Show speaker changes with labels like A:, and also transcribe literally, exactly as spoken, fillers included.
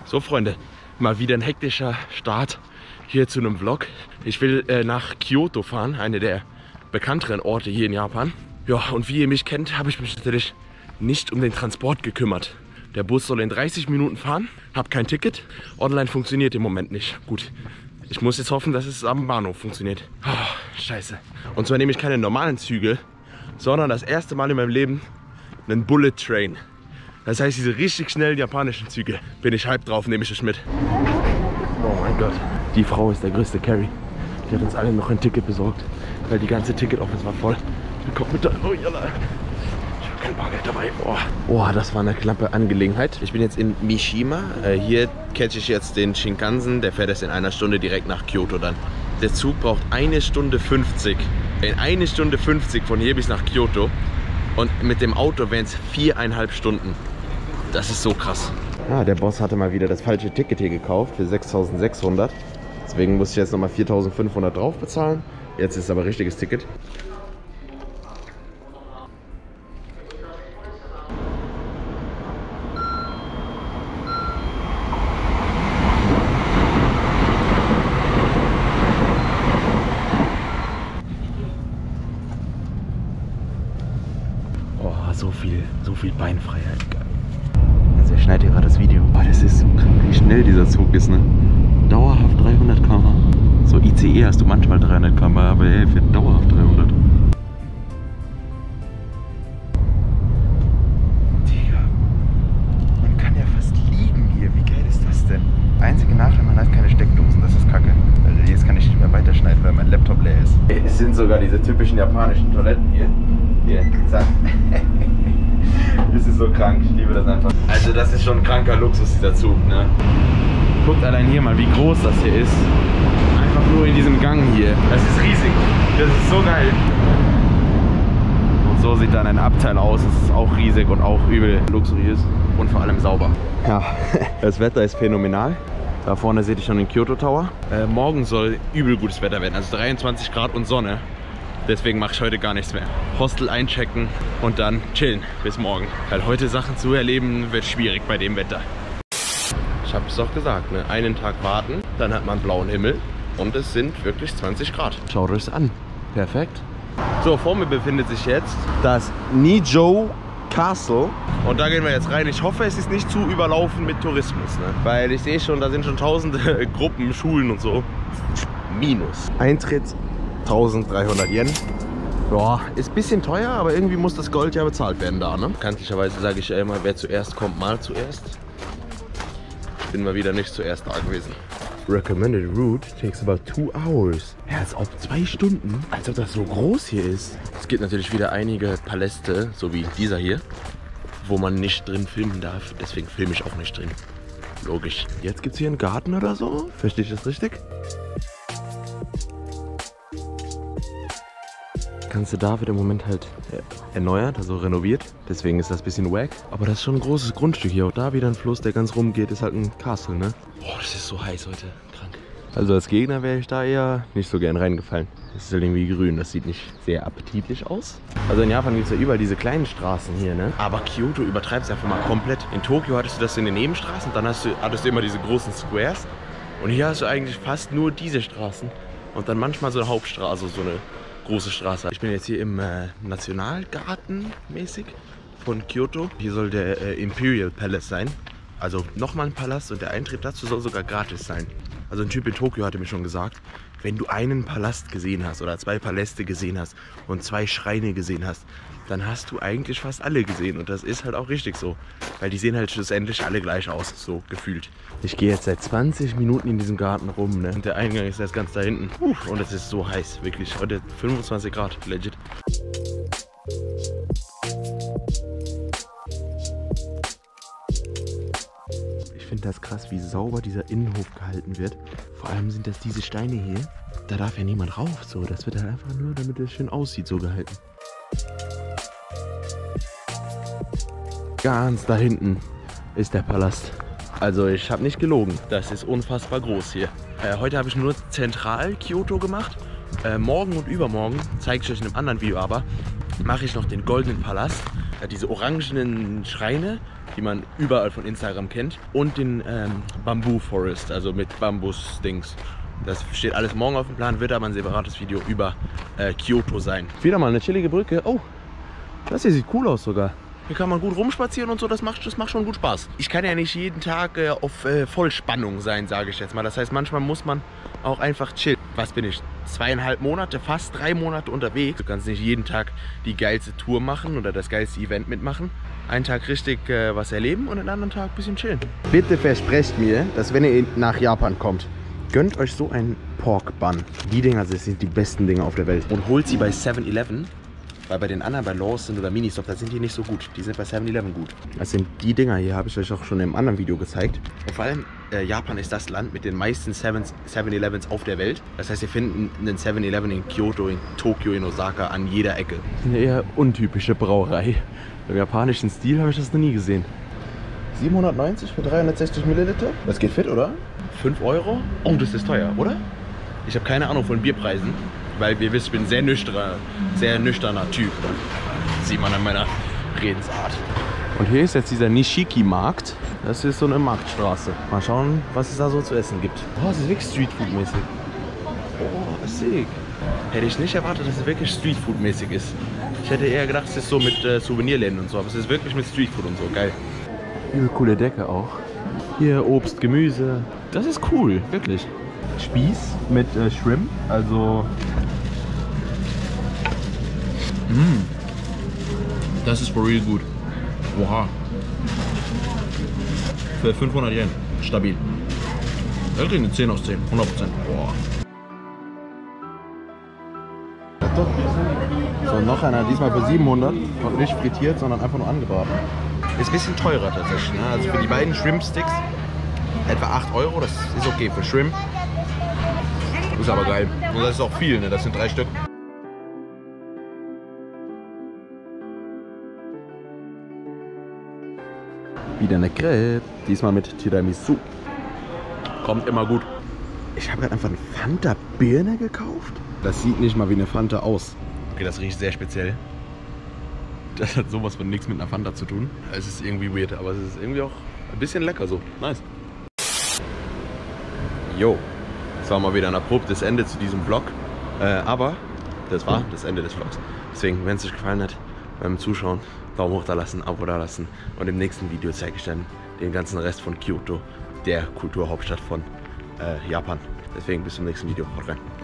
A: So Freunde, mal wieder ein hektischer Start hier zu einem Vlog. Ich will äh, nach Kyoto fahren, eine der bekannteren Orte hier in Japan. Ja, und wie ihr mich kennt, habe ich mich natürlich nicht um den Transport gekümmert. Der Bus soll in dreißig Minuten fahren, habe kein Ticket. Online funktioniert im Moment nicht. Gut, ich muss jetzt hoffen, dass es am Bahnhof funktioniert. Oh, scheiße. Und zwar nehme ich keine normalen Züge, sondern das erste Mal in meinem Leben einen Bullet Train. Das heißt, diese richtig schnellen japanischen Züge. Bin ich hyped drauf, nehme ich es mit. Oh mein Gott. Die Frau ist der größte Carry. Die hat uns alle noch ein Ticket besorgt, weil die ganze Ticket-Office war voll. Wir kommen mit da. Oh, jalla. Ich habe kein Bargeld dabei. Oh. Oh, das war eine knappe Angelegenheit. Ich bin jetzt in Mishima. Äh, hier catche ich jetzt den Shinkansen. Der fährt erst in einer Stunde direkt nach Kyoto dann. Der Zug braucht eine Stunde fünfzig. In eine Stunde fünfzig von hier bis nach Kyoto. Und mit dem Auto wären es viereinhalb Stunden. Das ist so krass. Ah, der Boss hatte mal wieder das falsche Ticket hier gekauft für sechstausendsechshundert. Deswegen muss ich jetzt nochmal viertausendfünfhundert drauf bezahlen. Jetzt ist aber richtiges Ticket. Oh, so viel, so viel Beinfreiheit. Also ich schneide hier gerade das Video. Oh, das ist so krank, wie schnell dieser Zug ist, ne? Dauerhaft dreihundert Kilometer pro Stunde. So I C E hast du manchmal dreihundert Kilometer pro Stunde, aber ey, für dauerhaft dreihundert. Digga, man kann ja fast liegen hier. Wie geil ist das denn? Einzige Nachteil, man hat keine Steckdosen, das ist kacke. Also jetzt kann ich nicht mehr weiterschneiden, weil mein Laptop leer ist. Es sind sogar diese typischen japanischen Toiletten hier. Hier, zack. Das ist so krank, ich liebe das einfach. Also das ist schon ein kranker Luxus, dieser Zug, ne? Guckt allein hier mal, wie groß das hier ist. Einfach nur in diesem Gang hier. Das ist riesig. Das ist so geil. Und so sieht dann ein Abteil aus. Es ist auch riesig und auch übel luxuriös und vor allem sauber. Ja, das Wetter ist phänomenal. Da vorne seht ihr schon den Kyoto Tower. Äh, morgen soll übel gutes Wetter werden, also dreiundzwanzig Grad und Sonne. Deswegen mache ich heute gar nichts mehr. Hostel einchecken und dann chillen bis morgen. Weil heute Sachen zu erleben wird schwierig bei dem Wetter. Ich habe es doch gesagt, ne? Einen Tag warten, dann hat man blauen Himmel und es sind wirklich zwanzig Grad. Schaut euch an. Perfekt. So, vor mir befindet sich jetzt das Nijō Castle. Und da gehen wir jetzt rein. Ich hoffe, es ist nicht zu überlaufen mit Tourismus, ne? Weil ich sehe schon, da sind schon tausende Gruppen, Schulen und so. Minus. Eintritt eintausenddreihundert Yen. Ja, ist ein bisschen teuer, aber irgendwie muss das Gold ja bezahlt werden da, ne? Bekanntlicherweise sage ich ja immer, wer zuerst kommt, mal zuerst. Ich bin mal wieder nicht zuerst da gewesen. Recommended route takes about two hours. Ja, als ob zwei Stunden. Als ob das so groß hier ist. Es gibt natürlich wieder einige Paläste, so wie dieser hier, wo man nicht drin filmen darf. Deswegen filme ich auch nicht drin. Logisch. Jetzt gibt es hier einen Garten oder so. Verstehe ich das richtig? Ganze da wird im Moment halt erneuert, also renoviert. Deswegen ist das ein bisschen wack. Aber das ist schon ein großes Grundstück hier. Auch da wieder ein Fluss, der ganz rumgeht, ist halt ein Castle, ne? Boah, das ist so heiß heute. Krank. Also als Gegner wäre ich da eher nicht so gern reingefallen. Das ist halt irgendwie grün, das sieht nicht sehr appetitlich aus. Also in Japan gibt es ja überall diese kleinen Straßen hier, ne? Aber Kyoto übertreibt es einfach mal komplett. In Tokio hattest du das in den Nebenstraßen, dann hast du, hattest du immer diese großen Squares. Und hier hast du eigentlich fast nur diese Straßen. Und dann manchmal so eine Hauptstraße, so eine große Straße. Ich bin jetzt hier im äh, Nationalgarten mäßig von Kyoto. Hier soll der äh, Imperial Palace sein. Also nochmal ein Palast und der Eintritt dazu soll sogar gratis sein. Also ein Typ in Tokio hatte mir schon gesagt, wenn du einen Palast gesehen hast oder zwei Paläste gesehen hast und zwei Schreine gesehen hast, dann hast du eigentlich fast alle gesehen. Und das ist halt auch richtig so. Weil die sehen halt schlussendlich alle gleich aus, so gefühlt. Ich gehe jetzt seit zwanzig Minuten in diesem Garten rum, ne? Und der Eingang ist jetzt ganz da hinten. Uff, und es ist so heiß, wirklich. Heute fünfundzwanzig Grad, legit. Ich finde das krass, wie sauber dieser Innenhof gehalten wird. Vor allem sind das diese Steine hier. Da darf ja niemand rauf, so. Das wird halt einfach nur, damit es schön aussieht, so gehalten. Ganz da hinten ist der Palast. Also ich habe nicht gelogen. Das ist unfassbar groß hier. Äh, heute habe ich nur zentral Kyoto gemacht. Äh, morgen und übermorgen zeige ich euch in einem anderen Video aber, mache ich noch den Goldenen Palast, äh, diese orangenen Schreine, die man überall von Instagram kennt, und den ähm, Bamboo Forest, also mit Bambus-Dings. Das steht alles morgen auf dem Plan, wird aber ein separates Video über äh, Kyoto sein. Wieder mal eine chillige Brücke. Oh, das hier sieht cool aus sogar. Hier kann man gut rumspazieren und so, das macht, das macht schon gut Spaß. Ich kann ja nicht jeden Tag äh, auf äh, Vollspannung sein, sage ich jetzt mal. Das heißt, manchmal muss man auch einfach chillen. Was bin ich? Zweieinhalb Monate, fast drei Monate unterwegs. Du kannst nicht jeden Tag die geilste Tour machen oder das geilste Event mitmachen. Einen Tag richtig äh, was erleben und den anderen Tag ein bisschen chillen. Bitte versprecht mir, dass wenn ihr nach Japan kommt, gönnt euch so einen Pork Bun. Die Dinger sind die besten Dinger auf der Welt. Und holt sie bei seven eleven. Weil bei den anderen, bei Lawson oder Ministop, da sind die nicht so gut. Die sind bei seven eleven gut. Das sind die Dinger hier, habe ich euch auch schon im anderen Video gezeigt. Und vor allem, äh, Japan ist das Land mit den meisten seven elevens auf der Welt. Das heißt, wir finden einen seven eleven in Kyoto, in Tokio, in Osaka, an jeder Ecke. Eine eher untypische Brauerei. Im japanischen Stil habe ich das noch nie gesehen. siebenhundertneunzig für dreihundertsechzig Milliliter? Das geht fit, oder? fünf Euro? Oh, das ist teuer, oder? Ich habe keine Ahnung von Bierpreisen. Weil ihr wisst, ich bin ein sehr nüchterner, sehr nüchterner Typ. Das sieht man an meiner Redensart. Und hier ist jetzt dieser Nishiki-Markt. Das ist so eine Marktstraße. Mal schauen, was es da so zu essen gibt. Oh, es ist wirklich Streetfood-mäßig. Oh, sick. Hätte ich nicht erwartet, dass es wirklich Streetfood-mäßig ist. Ich hätte eher gedacht, es ist so mit äh, Souvenirläden und so. Aber es ist wirklich mit Streetfood und so. Geil. Hier coole Decke auch. Hier Obst, Gemüse. Das ist cool, wirklich. Spieß mit äh, Shrimp, also mm. Das ist for real gut. Oha. Für fünfhundert Yen. Stabil. Das kriegt eine zehn aus zehn. hundert Prozent. Boah. So, noch einer. Diesmal für siebenhundert. Und nicht frittiert, sondern einfach nur angebraten. Ist ein bisschen teurer tatsächlich. Ne? Also für die beiden Shrimp-Sticks etwa acht Euro. Das ist okay für Shrimp. Ist aber geil. Und das ist auch viel, ne? Das sind drei Stück. Wieder eine Crepe. Diesmal mit Tiramisu. Kommt immer gut. Ich habe gerade einfach eine Fanta Birne gekauft. Das sieht nicht mal wie eine Fanta aus. Okay, das riecht sehr speziell. Das hat sowas von nichts mit einer Fanta zu tun. Es ist irgendwie weird, aber es ist irgendwie auch ein bisschen lecker so. Nice. Jo. Das war mal wieder ein abruptes Ende zu diesem Vlog, äh, aber das war das Ende des Vlogs. Deswegen, wenn es euch gefallen hat, beim Zuschauen, Daumen hoch da lassen, Abo da lassen und im nächsten Video zeige ich dann den ganzen Rest von Kyoto, der Kulturhauptstadt von äh, Japan. Deswegen bis zum nächsten Video, haut rein.